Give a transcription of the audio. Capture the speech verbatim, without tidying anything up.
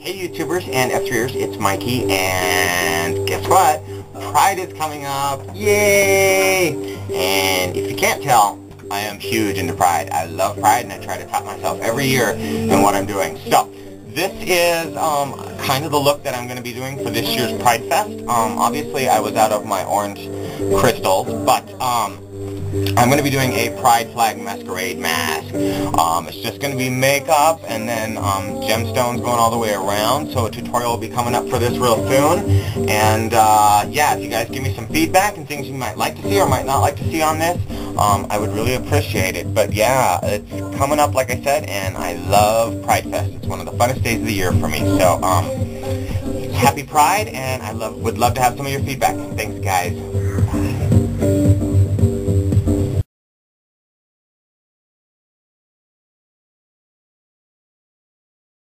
Hey YouTubers and F three ers, it's Mikey, and guess what? Pride is coming up, yay! And if you can't tell, I am huge into Pride. I love Pride, and I try to top myself every year in what I'm doing. So, this is um, kind of the look that I'm going to be doing for this year's Pride Fest. Um, obviously, I was out of my orange crystals, but um, I'm going to be doing a Pride Flag Masquerade mask. Um, it's just going to be makeup and then um, gemstones going all the way around, so a tutorial will be coming up for this real soon. And uh, yeah, if you guys give me some feedback and things you might like to see or might not like to see on this, um, I would really appreciate it. But yeah, it's coming up like I said, and I love Pride Fest. It's one of the funnest days of the year for me. So um, happy Pride, and I love, would love to have some of your feedback. Thanks guys.